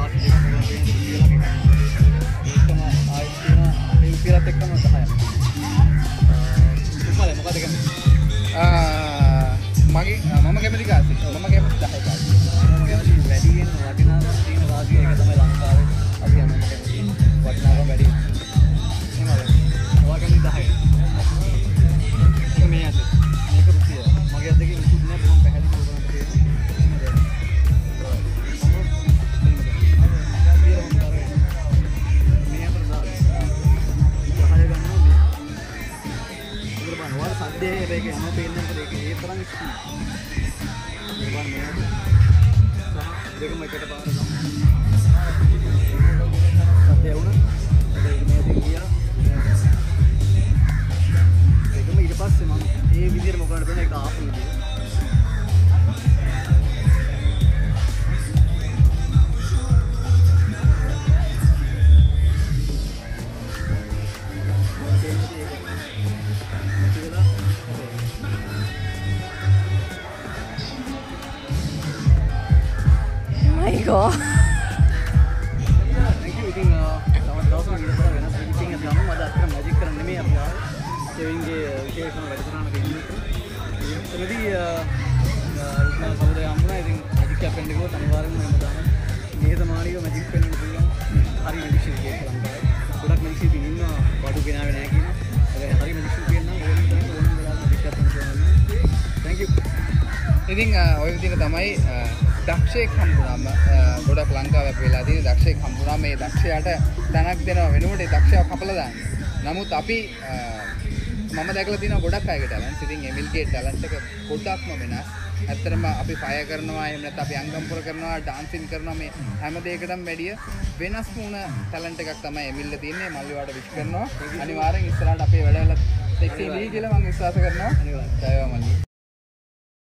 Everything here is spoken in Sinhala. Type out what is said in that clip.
කාස් දෙකක් ගන්න කියලා ඒකම ආයෙත් තියෙන මේ උපිරත් එක්කම 10ක්. මොකද කියන්නේ? මගේ මම කැමති කාසි. මම කැමති 10 කාසි. මම කැමති වැඩියෙන් වටිනාකම තියෙන රාජ්‍ය එක තමයි ලංකාවේ. අපි යනවා කැමති වටිනාකම වැඩි. එහෙමද? ඔයා කැමති 10. ඒක මේ ඇද්ද? මේක රුපියල්. මගේ අද්දකින් ඉතුරු නෑ බොහොම පැහැදිලි ඕගොල්ලන්ට තේරෙනවා. සද්දේ ඒක යන පේන්නේ නැහැ ඒක ඒ තරම් ස්පීඩ්. ඒවන් නේද? දෙකම එකට පාර ගමු. සද්දේ වුණා. ඒක මේ දෙක ගියා. ඒකම ඊට පස්සේ මම ඒ විදිහට මොකක්ද බලන එක ආපු විදිහ. My God. Thank you. ඉතින් තවත් දවසක් ඉඳලා වෙනස් එඩිටින් එකක් ගමු. අද අතර මැජික් කරන්න නෙමෙයි අපි ආවේ. කෙවින්ගේ විශේෂම වැඩසටහනක ඉන්නේ. ඒකෙදී රුක්මල් සහෝදරයා හම්බුණා. ඉතින් මැජික් එකක් වෙන්න ගිහුවා අනිවාර්යෙන්ම එහෙම දාන්න. නිහතමානීව මැජික් වෙන්න පුළුවන්. හරි මැජික් ෂෝ එකක් ලංකාවේ. ගොඩක් මැජික් ෂෝ ඉන්නවා. බඩු ගෙනාවේ නැහැ කියනවා. හැබැයි හරි මැජික් ෂෝ කියනවා ඕනෙම කෙනෙක් ඕනෙම වෙලාවක මැජික් එකක් කරන්න. Thank you. ඉතින් ඔය විදිහට තමයි දක්ෂයෙක් හම්බුනාම ගොඩක් ලංකාවේ අපි වෙලා තියෙන දක්ෂයෙක් හම්බුනා මේ දක්ෂයාට තැනක් දෙනව වෙනුවට ඒ දක්ෂයාව කපලා දාන්න. නමුත් අපි මම දැකලා තියෙනවා ගොඩක් අයගේ ටැලන්ට්ස්. ඉතින් එමිල්ගේ ටැලන්ට් එක ගොඩක්ම වෙනස්. ඇත්තටම අපි ෆයර් කරනවා එහෙම නැත්නම් අපි අංගම්පුර කරනවා ඩාන්සින් කරනවා මේ හැම දෙයකටම වැඩිය වෙනස්ම වුණ ටැලන්ට් එකක් තමයි එමිල්ල තියෙන්නේ. මල්ලිවාට විශ් කරනවා. අනිවාර්යෙන් ඉස්සරහට අපේ වැඩවල සෙක්සි ලී කියලා මම විශ්වාස කරනවා. අනිවාර්යෙන්. ජයවා මල්ලි.